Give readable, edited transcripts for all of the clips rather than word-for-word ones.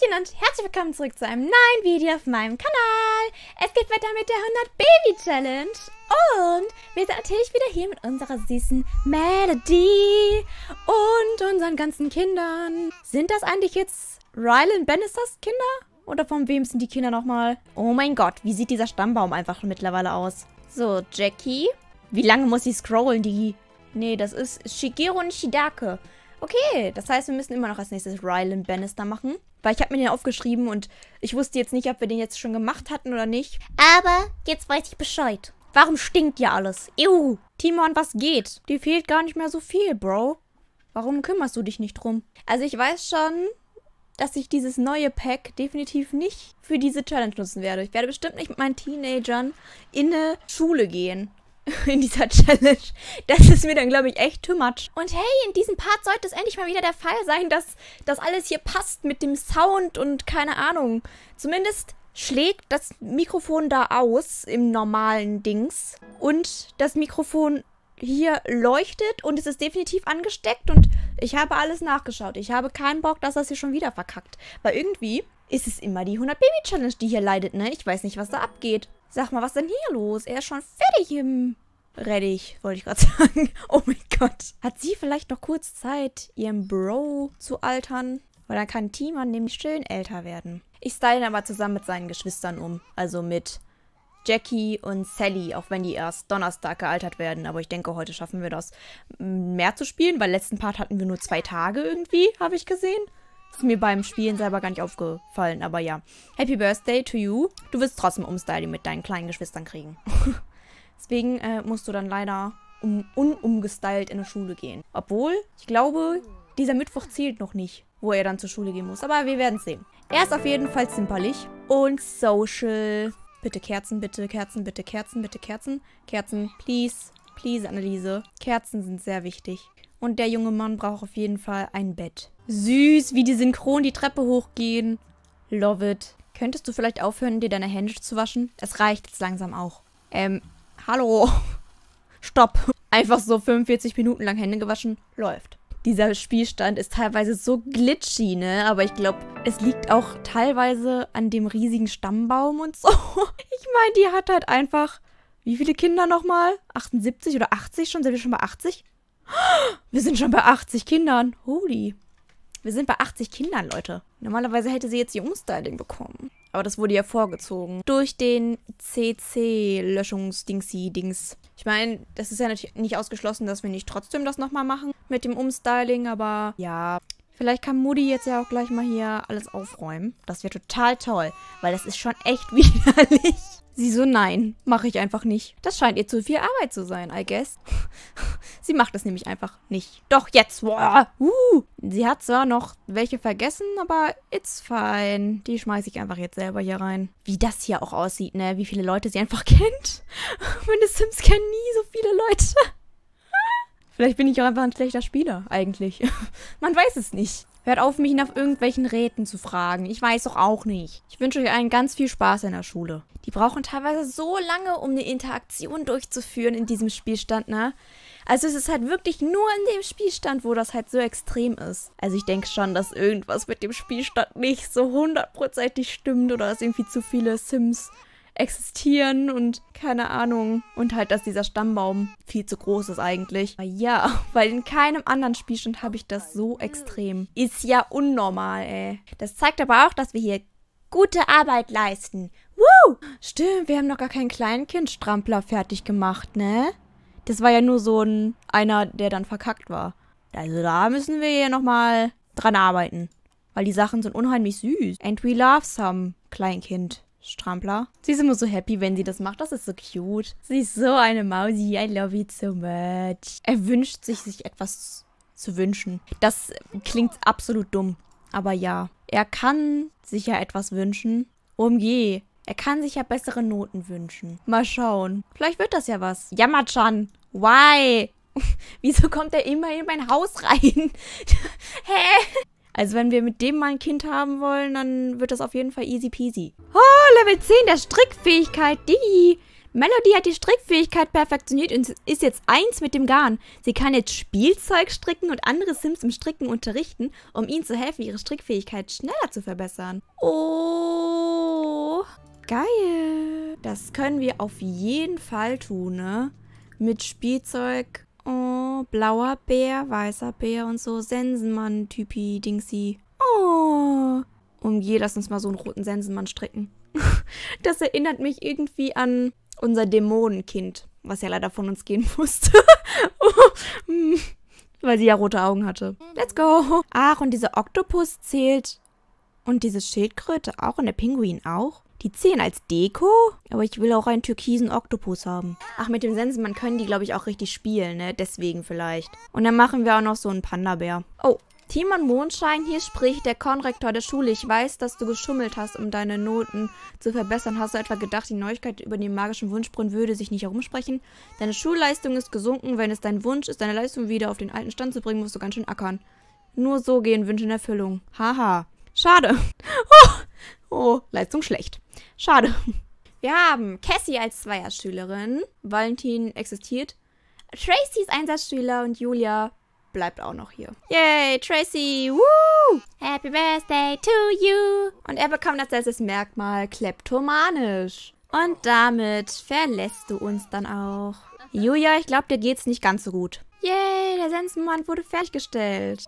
Hallöchen und herzlich willkommen zurück zu einem neuen Video auf meinem Kanal. Es geht weiter mit der 100 Baby Challenge und wir sind natürlich wieder hier mit unserer süßen Melody und unseren ganzen Kindern. Sind das eigentlich jetzt Rylan Bannisters Kinder? Oder von wem sind die Kinder nochmal? Oh mein Gott, wie sieht dieser Stammbaum einfach mittlerweile aus? So, Jackie. Wie lange muss sie scrollen, die... Nee, das ist Shigeru Nishidake. Okay, das heißt, wir müssen immer noch als nächstes Rylan Bannister machen. Weil ich habe mir den aufgeschrieben und ich wusste jetzt nicht, ob wir den jetzt schon gemacht hatten oder nicht. Aber jetzt weiß ich Bescheid. Warum stinkt ja alles? Ew. Timon, was geht? Dir fehlt gar nicht mehr so viel, Bro. Warum kümmerst du dich nicht drum? Also ich weiß schon, dass ich dieses neue Pack definitiv nicht für diese Challenge nutzen werde. Ich werde bestimmt nicht mit meinen Teenagern in eine Schule gehen. In dieser Challenge. Das ist mir dann, glaube ich, echt too much. Und hey, in diesem Part sollte es endlich mal wieder der Fall sein, dass das alles hier passt mit dem Sound und keine Ahnung. Zumindest schlägt das Mikrofon da aus im normalen Dings. Und das Mikrofon hier leuchtet und es ist definitiv angesteckt und ich habe alles nachgeschaut. Ich habe keinen Bock, dass das hier schon wieder verkackt. Weil irgendwie ist es immer die 100 Baby Challenge, die hier leidet, ne? Ich weiß nicht, was da abgeht. Sag mal, was ist denn hier los? Er ist schon fertig im Reddich, wollte ich gerade sagen. Oh mein Gott. Hat sie vielleicht noch kurz Zeit, ihrem Bro zu altern? Weil dann kann Timon nämlich schön älter werden. Ich style ihn aber zusammen mit seinen Geschwistern um. Also mit Jackie und Sally, auch wenn die erst Donnerstag gealtert werden. Aber ich denke, heute schaffen wir das, mehr zu spielen, weil letzten Part hatten wir nur 2 Tage irgendwie, habe ich gesehen. Ist mir beim Spielen selber gar nicht aufgefallen, aber ja. Happy Birthday to you. Du wirst trotzdem Umstyling mit deinen kleinen Geschwistern kriegen. Deswegen musst du dann leider unumgestylt in die Schule gehen. Obwohl, ich glaube, dieser Mittwoch zählt noch nicht, wo er dann zur Schule gehen muss. Aber wir werden es sehen. Er ist auf jeden Fall zimperlich und social. Bitte Kerzen, bitte Kerzen, bitte Kerzen, bitte Kerzen. Kerzen, please. Please, Anneliese. Kerzen sind sehr wichtig. Und der junge Mann braucht auf jeden Fall ein Bett. Süß, wie die synchron die Treppe hochgehen. Love it. Könntest du vielleicht aufhören, dir deine Hände zu waschen? Es reicht jetzt langsam auch. Hallo. Stopp. Einfach so 45 Minuten lang Hände gewaschen. Läuft. Dieser Spielstand ist teilweise so glitchy, ne? Aber ich glaube, es liegt auch teilweise an dem riesigen Stammbaum und so. Ich meine, die hat halt einfach... Wie viele Kinder nochmal? 78 oder 80 schon? Sind wir schon bei 80? Wir sind schon bei 80 Kindern. Holy. Wir sind bei 80 Kindern, Leute. Normalerweise hätte sie jetzt ihr Umstyling bekommen. Aber das wurde ja vorgezogen. Durch den CC-Löschungs-Dingsy-Dings. Ich meine, das ist ja natürlich nicht ausgeschlossen, dass wir nicht trotzdem das nochmal machen mit dem Umstyling. Aber ja, vielleicht kann Mutti jetzt ja auch gleich mal hier alles aufräumen. Das wäre total toll, weil das ist schon echt widerlich. Sie so, nein, mache ich einfach nicht. Das scheint ihr zu viel Arbeit zu sein, I guess. Sie macht es nämlich einfach nicht. Doch, jetzt. Boah, Sie hat zwar noch welche vergessen, aber it's fine. Die schmeiße ich einfach jetzt selber hier rein. Wie das hier auch aussieht, ne? Wie viele Leute sie einfach kennt. Meine Sims kennen nie so viele Leute. Vielleicht bin ich auch einfach ein schlechter Spieler, eigentlich. Man weiß es nicht. Hört auf, mich nach irgendwelchen Räten zu fragen. Ich weiß doch auch nicht. Ich wünsche euch allen ganz viel Spaß in der Schule. Die brauchen teilweise so lange, um eine Interaktion durchzuführen in diesem Spielstand, ne? Also es ist halt wirklich nur in dem Spielstand, wo das halt so extrem ist. Also ich denke schon, dass irgendwas mit dem Spielstand nicht so 100% stimmt oder dass irgendwie zu viele Sims existieren und keine Ahnung. Und halt, dass dieser Stammbaum viel zu groß ist eigentlich. Aber ja, weil in keinem anderen Spielstand habe ich das so extrem. Ist ja unnormal, ey. Das zeigt aber auch, dass wir hier gute Arbeit leisten. Woo! Stimmt, wir haben noch gar keinen Kleinkindstrampler fertig gemacht, ne? Das war ja nur so einer, der dann verkackt war. Also da müssen wir ja nochmal dran arbeiten. Weil die Sachen sind unheimlich süß. And we love some Kleinkind-Strampler. Sie ist immer so happy, wenn sie das macht. Das ist so cute. Sie ist so eine Mausi. I love it so much. Er wünscht sich etwas zu wünschen. Das klingt absolut dumm. Aber ja, er kann sich ja etwas wünschen. OMG. Er kann sich ja bessere Noten wünschen. Mal schauen. Vielleicht wird das ja was. Yamachan. Why? Wieso kommt er immer in mein Haus rein? Hä? Also wenn wir mit dem mal ein Kind haben wollen, dann wird das auf jeden Fall easy peasy. Oh, Level 10 der Strickfähigkeit. Digi. Melody hat die Strickfähigkeit perfektioniert und ist jetzt eins mit dem Garn. Sie kann jetzt Spielzeug stricken und andere Sims im Stricken unterrichten, um ihnen zu helfen, ihre Strickfähigkeit schneller zu verbessern. Oh, geil. Das können wir auf jeden Fall tun, ne? Mit Spielzeug. Oh, blauer Bär, weißer Bär und so. Sensenmann-Typi, Dingsy. Oh. Und lass uns mal so einen roten Sensenmann stricken. Das erinnert mich irgendwie an unser Dämonenkind, was ja leider von uns gehen musste. Weil sie ja rote Augen hatte. Let's go. Ach, und dieser Oktopus zählt. Und diese Schildkröte auch und der Pinguin auch. Die zählen als Deko. Aber ich will auch einen türkisen Oktopus haben. Ach, mit dem Sensenmann können die, glaube ich, auch richtig spielen, ne? Deswegen vielleicht. Und dann machen wir auch noch so einen Panda-Bär. Oh. Timon Mondschein, hier spricht der Konrektor der Schule. Ich weiß, dass du geschummelt hast, um deine Noten zu verbessern. Hast du etwa gedacht, die Neuigkeit über den magischen Wunschbrunnen würde sich nicht herumsprechen? Deine Schulleistung ist gesunken. Wenn es dein Wunsch ist, deine Leistung wieder auf den alten Stand zu bringen, musst du ganz schön ackern. Nur so gehen Wünsche in Erfüllung. Haha. Schade. Oh, Leistung schlecht. Schade. Wir haben Cassie als Zweierschülerin. Valentin existiert. Tracy ist Einsatzschüler und Julia bleibt auch noch hier. Yay, Tracy! Woo! Happy Birthday to you! Und er bekommt als letztes Merkmal kleptomanisch. Und damit verlässt du uns dann auch. Julia, ich glaube, dir geht's nicht ganz so gut. Yay, der Sensenmann wurde fertiggestellt.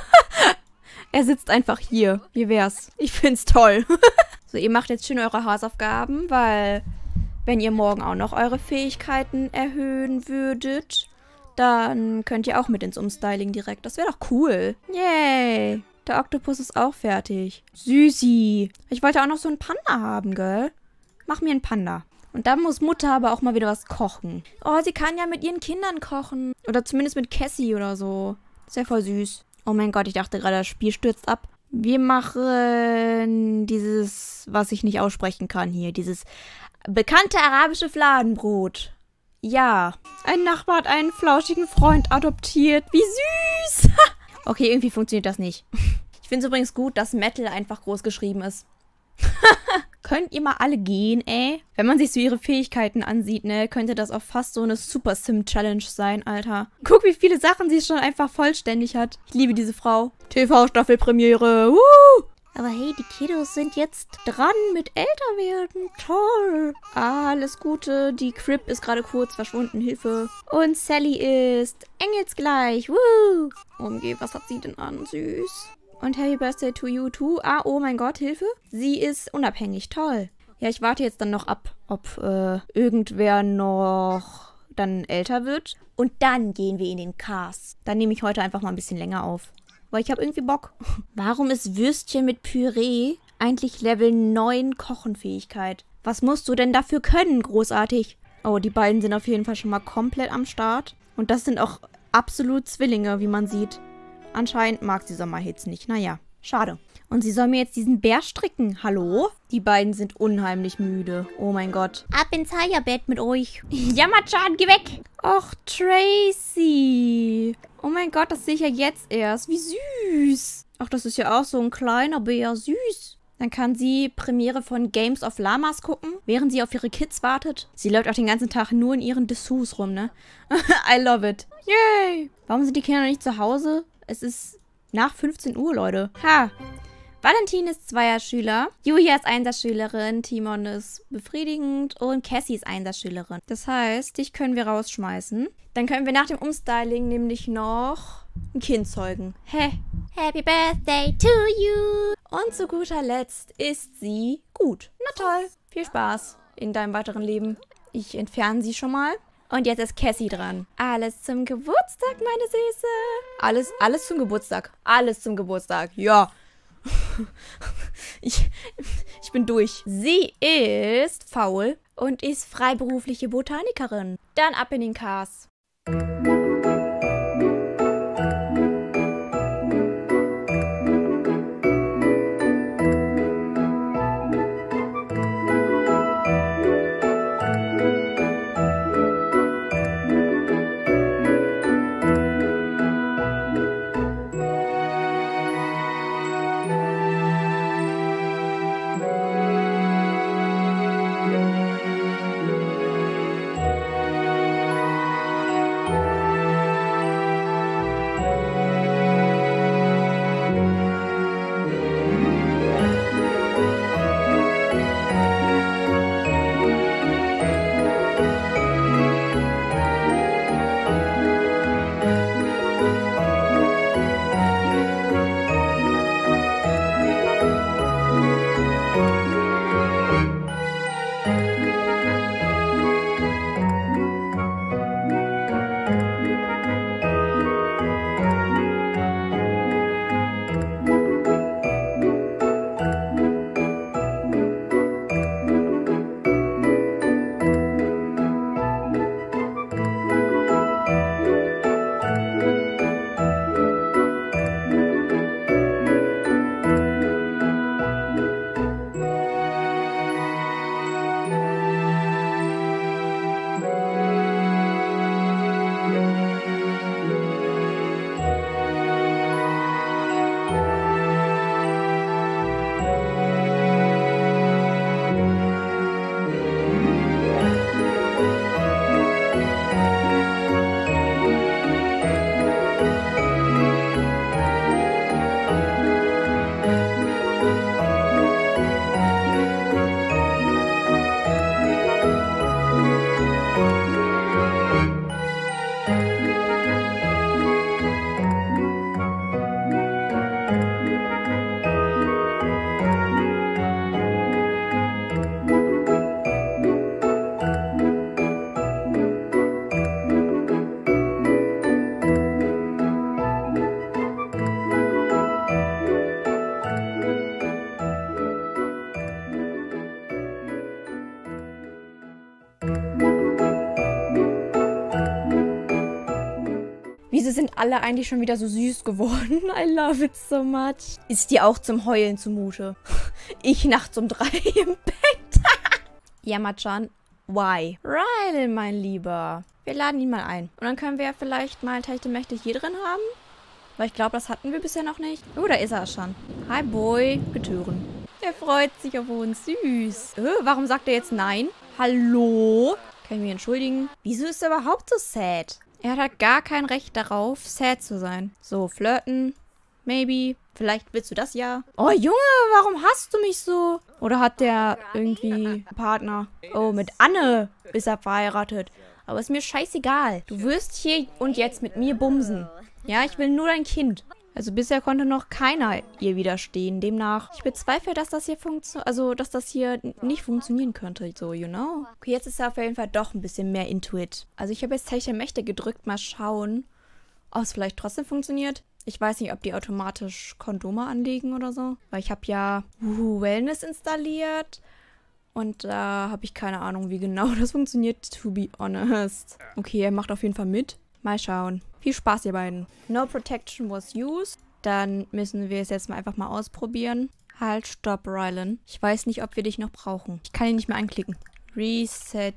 Er sitzt einfach hier. Wie wär's? Ich find's toll. So, ihr macht jetzt schön eure Hausaufgaben, weil wenn ihr morgen auch noch eure Fähigkeiten erhöhen würdet, dann könnt ihr auch mit ins Umstyling direkt. Das wäre doch cool. Yay. Der Oktopus ist auch fertig. Süßi. Ich wollte auch noch so einen Panda haben, gell? Mach mir einen Panda. Und dann muss Mutter aber auch mal wieder was kochen. Oh, sie kann ja mit ihren Kindern kochen. Oder zumindest mit Cassie oder so. Das ist ja voll süß. Oh mein Gott, ich dachte gerade, das Spiel stürzt ab. Wir machen dieses, was ich nicht aussprechen kann hier. Dieses bekannte arabische Fladenbrot. Ja. Ein Nachbar hat einen flauschigen Freund adoptiert. Wie süß. Okay, irgendwie funktioniert das nicht. Ich finde es übrigens gut, dass Metal einfach groß geschrieben ist. Könnt ihr mal alle gehen, ey? Wenn man sich so ihre Fähigkeiten ansieht, ne, könnte das auch fast so eine Super Sim Challenge sein, Alter. Guck, wie viele Sachen sie schon einfach vollständig hat. Ich liebe diese Frau. TV-Staffelpremiere. Aber hey, die Kiddos sind jetzt dran mit Älterwerden. Toll. Alles Gute. Die Crib ist gerade kurz verschwunden. Hilfe. Und Sally ist engelsgleich. Woo. OMG, was hat sie denn an? Süß. Und Happy Birthday to you too. Ah, oh mein Gott, Hilfe. Sie ist unabhängig. Toll. Ja, ich warte jetzt dann noch ab, ob irgendwer noch dann älter wird. Und dann gehen wir in den Cast. Dann nehme ich heute einfach mal ein bisschen länger auf. Weil ich habe irgendwie Bock. Warum ist Würstchen mit Püree eigentlich Level 9 Kochenfähigkeit? Was musst du denn dafür können, großartig? Oh, die beiden sind auf jeden Fall schon mal komplett am Start. Und das sind auch absolut Zwillinge, wie man sieht. Anscheinend mag sie Sommerhits nicht. Naja, schade. Und sie soll mir jetzt diesen Bär stricken. Hallo? Die beiden sind unheimlich müde. Oh mein Gott. Ab ins Heierbett mit euch. Jammerchan, geh weg. Och, Tracy. Oh mein Gott, das sehe ich ja jetzt erst. Wie süß. Ach, das ist ja auch so ein kleiner Bär. Süß. Dann kann sie Premiere von Games of Llamas gucken, während sie auf ihre Kids wartet. Sie läuft auch den ganzen Tag nur in ihren Dessous rum, ne? I love it. Yay. Warum sind die Kinder noch nicht zu Hause? Es ist nach 15 Uhr, Leute. Ha. Valentin ist Zweierschüler, Julia ist Einsatzschülerin, Timon ist befriedigend und Cassie ist Einsatzschülerin. Das heißt, dich können wir rausschmeißen. Dann können wir nach dem Umstyling nämlich noch ein Kind zeugen. Hä? Happy Birthday to you! Und zu guter Letzt ist sie gut. Na toll. Viel Spaß in deinem weiteren Leben. Ich entferne sie schon mal. Und jetzt ist Cassie dran. Alles zum Geburtstag, meine Süße. Alles zum Geburtstag. Alles zum Geburtstag. Ja. Ich bin durch. Sie ist faul und ist freiberufliche Botanikerin. Dann ab in den Cast. Wieso sind alle eigentlich schon wieder so süß geworden? I love it so much. Ist dir auch zum Heulen zumute? Ich nachts um 3 im Bett. Yama-chan, why? Rylan, mein Lieber. Wir laden ihn mal ein. Und dann können wir ja vielleicht mal Techtelmächte hier drin haben. Weil ich glaube, das hatten wir bisher noch nicht. Oh, da ist er schon. Hi, Boy. Betören. Er freut sich auf uns. Süß. Warum sagt er jetzt nein? Hallo? Kann ich mich entschuldigen? Wieso ist er überhaupt so sad? Er hat halt gar kein Recht darauf, sad zu sein. So, flirten. Maybe. Vielleicht willst du das ja. Oh, Junge, warum hasst du mich so? Oder hat der irgendwie einen Partner? Oh, mit Anne ist er verheiratet. Aber ist mir scheißegal. Du wirst hier und jetzt mit mir bumsen. Ja, ich will nur dein Kind. Also bisher konnte noch keiner ihr widerstehen. Demnach, ich bezweifle, dass das hier dass das hier nicht funktionieren könnte. So, you know? Okay, jetzt ist er auf jeden Fall doch ein bisschen mehr into it. Also ich habe jetzt Techtelmächte gedrückt. Mal schauen, ob es vielleicht trotzdem funktioniert. Ich weiß nicht, ob die automatisch Kondome anlegen oder so. Weil ich habe ja Wellness installiert. Und da habe ich keine Ahnung, wie genau das funktioniert, to be honest. Okay, er macht auf jeden Fall mit. Mal schauen. Viel Spaß, ihr beiden. No protection was used. Dann müssen wir es jetzt mal einfach mal ausprobieren. Halt, stopp, Rylan. Ich weiß nicht, ob wir dich noch brauchen. Ich kann ihn nicht mehr anklicken. Reset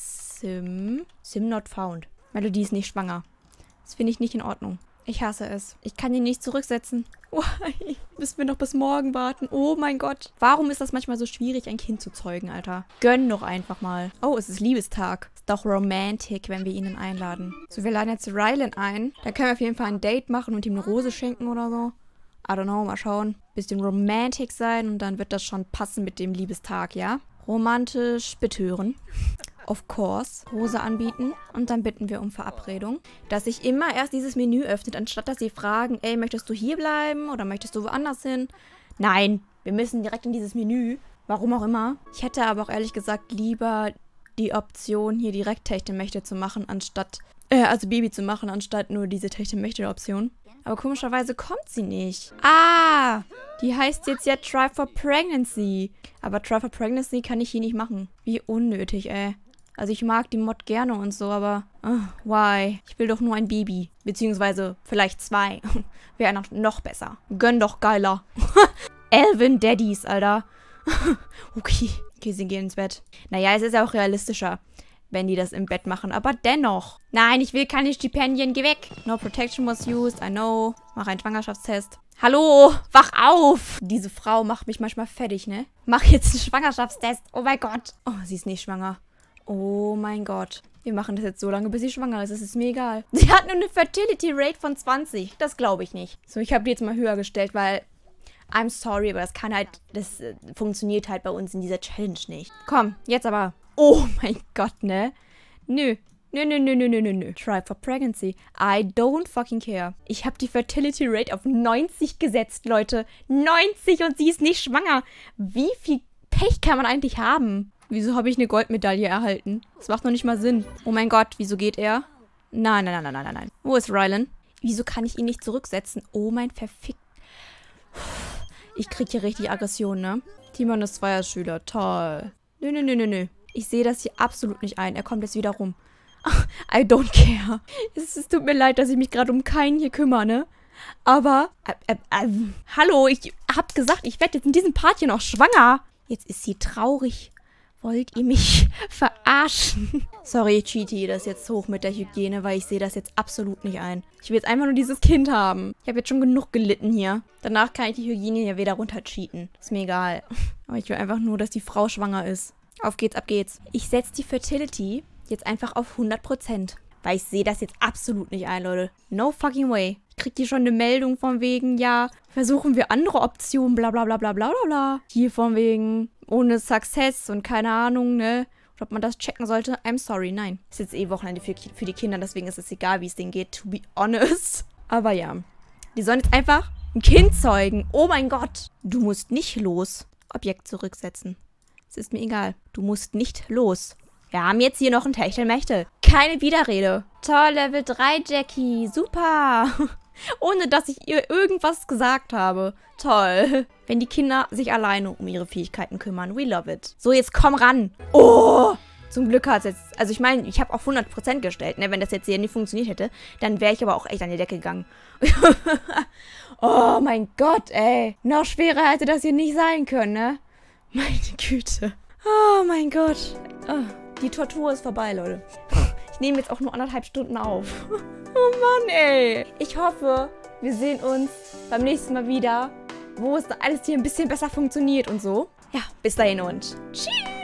Sim. Sim not found. Melody ist nicht schwanger. Das finde ich nicht in Ordnung. Ich hasse es. Ich kann ihn nicht zurücksetzen. Why? Müssen wir noch bis morgen warten? Oh mein Gott. Warum ist das manchmal so schwierig, ein Kind zu zeugen, Alter? Gönn doch einfach mal. Oh, es ist Liebestag. Ist doch romantic, wenn wir ihn einladen. So, wir laden jetzt Rylan ein. Da können wir auf jeden Fall ein Date machen und ihm eine Rose schenken oder so. I don't know, mal schauen. Bisschen romantic sein und dann wird das schon passen mit dem Liebestag, ja? Romantisch betören. Of course. Rose anbieten. Und dann bitten wir um Verabredung. Dass sich immer erst dieses Menü öffnet, anstatt dass sie fragen, ey, möchtest du hier bleiben oder möchtest du woanders hin? Nein, wir müssen direkt in dieses Menü. Warum auch immer. Ich hätte aber auch ehrlich gesagt lieber die Option, hier direkt Techtelmächte zu machen, anstatt, also Baby zu machen, anstatt nur diese Techtelmächte-Option. Aber komischerweise kommt sie nicht. Ah, die heißt jetzt ja Try for Pregnancy. Aber Try for Pregnancy kann ich hier nicht machen. Wie unnötig, ey. Also ich mag die Mod gerne und so, aber why? Ich will doch nur ein Baby. Beziehungsweise vielleicht 2. Wäre noch besser. Gönn doch geiler. Elvin Daddies, Alter. Okay, sie gehen ins Bett. Naja, es ist ja auch realistischer, wenn die das im Bett machen. Aber dennoch. Nein, ich will keine Stipendien. Geh weg. No protection was used. I know. Mach einen Schwangerschaftstest. Hallo, wach auf. Diese Frau macht mich manchmal fertig, ne? Mach jetzt einen Schwangerschaftstest. Oh mein Gott. Oh, sie ist nicht schwanger. Oh mein Gott. Wir machen das jetzt so lange, bis sie schwanger ist. Es ist mir egal. Sie hat nur eine Fertility Rate von 20. Das glaube ich nicht. So, ich habe die jetzt mal höher gestellt, weil I'm sorry, aber das funktioniert halt bei uns in dieser Challenge nicht. Komm, jetzt aber. Oh mein Gott, ne? Nö. Nö. Try for pregnancy. I don't fucking care. Ich habe die Fertility Rate auf 90 gesetzt, Leute. 90 und sie ist nicht schwanger. Wie viel Pech kann man eigentlich haben? Wieso habe ich eine Goldmedaille erhalten? Das macht noch nicht mal Sinn. Oh mein Gott, wieso geht er? Nein. Wo ist Rylan? Wieso kann ich ihn nicht zurücksetzen? Oh mein verfickt. Ich kriege hier richtig Aggression, ne? Timon ist Zweierschüler. Toll. Nö. Ich sehe das hier absolut nicht ein. Er kommt jetzt wieder rum. I don't care. Es tut mir leid, dass ich mich gerade um keinen hier kümmere, ne? Aber, hallo, ich hab gesagt, ich werde jetzt in diesem Part hier noch schwanger. Jetzt ist sie traurig. Wollt ihr mich verarschen? Sorry, Cheaty, das ist jetzt hoch mit der Hygiene, weil ich sehe das jetzt absolut nicht ein. Ich will jetzt einfach nur dieses Kind haben. Ich habe jetzt schon genug gelitten hier. Danach kann ich die Hygiene ja wieder runter cheaten. Ist mir egal. Aber ich will einfach nur, dass die Frau schwanger ist. Auf geht's, ab geht's. Ich setze die Fertility jetzt einfach auf 100%. Weil ich sehe das jetzt absolut nicht ein, Leute. No fucking way. Ich krieg hier schon eine Meldung von wegen, ja, versuchen wir andere Optionen, bla bla bla bla bla bla. Hier von wegen, ohne Success und keine Ahnung, ne? Und ob man das checken sollte. I'm sorry, nein. Ist jetzt eh Wochenende für die Kinder, deswegen ist es egal, wie es denen geht, to be honest. Aber ja. Die sollen jetzt einfach ein Kind zeugen. Oh mein Gott. Du musst nicht los. Objekt zurücksetzen. Es ist mir egal. Du musst nicht los. Wir haben jetzt hier noch ein Techtelmächte. Keine Widerrede. Toll, Level 3, Jackie. Super. Ohne, dass ich ihr irgendwas gesagt habe. Toll. Wenn die Kinder sich alleine um ihre Fähigkeiten kümmern. We love it. So, jetzt komm ran. Oh, Zum Glück hat es jetzt, also ich meine, ich habe auf 100% gestellt, ne? Wenn das jetzt hier nicht funktioniert hätte, dann wäre ich aber auch echt an die Decke gegangen. Oh mein Gott, ey. Noch schwerer hätte das hier nicht sein können, ne? Meine Güte. Oh mein Gott. Oh, die Tortur ist vorbei, Leute. Ich nehme jetzt auch nur 1,5 Stunden auf. Oh Mann, ey. Ich hoffe, wir sehen uns beim nächsten Mal wieder, wo es alles hier ein bisschen besser funktioniert und so. Ja, bis dahin und tschüss.